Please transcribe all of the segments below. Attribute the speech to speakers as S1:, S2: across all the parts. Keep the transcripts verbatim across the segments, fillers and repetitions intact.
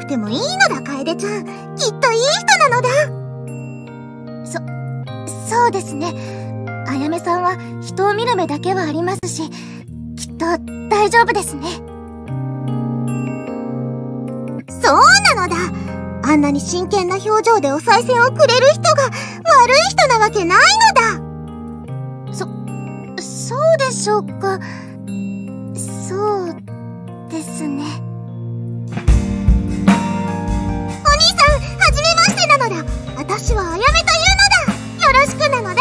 S1: くてもいいのだ、楓ちゃん。きっといい人なのだ。
S2: そ、そうですね。あやめさんは人を見る目だけはありますし、きっと大丈夫ですね。
S1: そうなのだ。あんなに真剣な表情でお賽銭をくれる人が悪い人なわけないのだ。
S2: そ、そうでしょうか。そうですね。
S1: お兄さん、はじめましてなのだ。私はあやめというのだ。よろしくなのだ。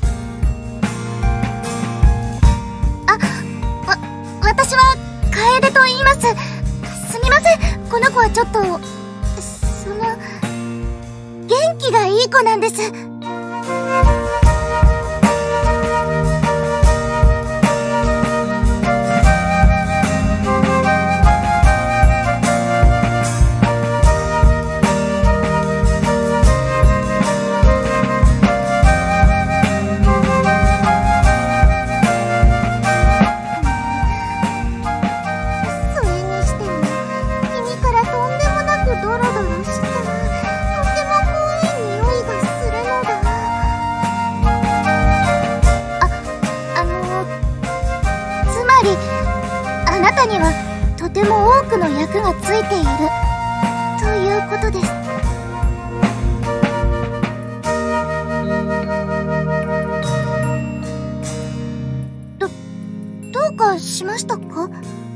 S2: あ、わ、私は楓と言います。すみません、この子はちょっと、その、元気がいい子なんです。あなたにはとても多くの役がついているということです。ど、どうかしましたか？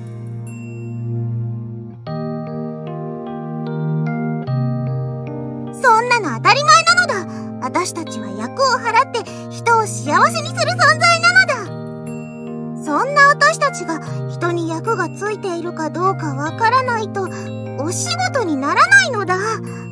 S1: そんなの当たり前なのだ。私たちは役を払って人を幸せにする存在なのだ。そんな私たちが人に役がついているかどうかわからないとお仕事にならないのだ。